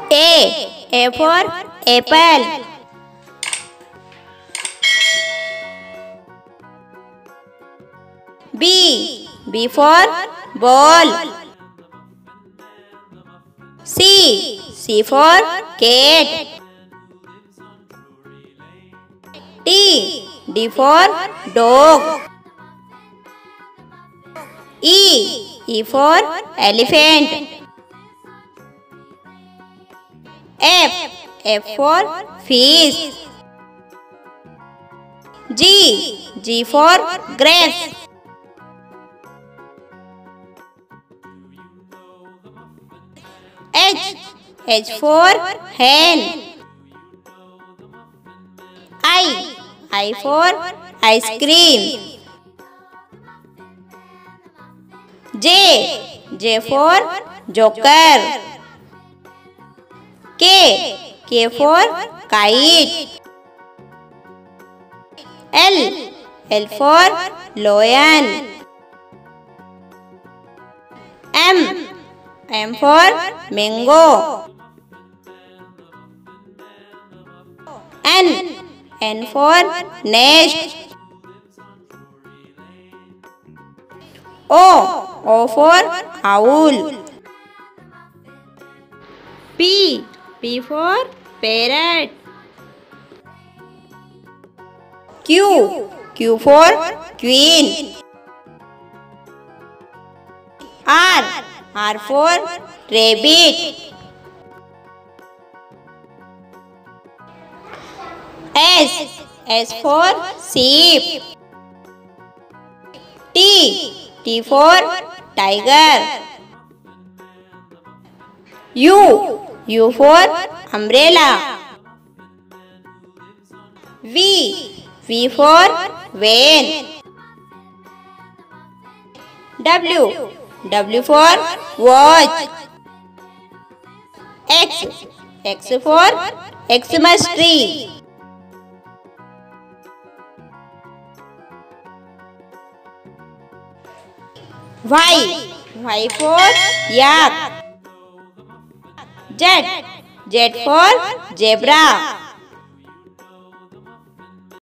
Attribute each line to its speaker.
Speaker 1: A for apple. B for ball. C for cat. D for dog. E for elephant. F for fish. G for grapes. H for hen. I for ice cream. J for joker. K for kite. L for lion. M for mango. N for nest. O for owl. P for parrot. Q for queen. R for rabbit. S for sheep. T for tiger. U for umbrella. V for van. W for watch. X for Xmas tree. Y for yak. Z for zebra.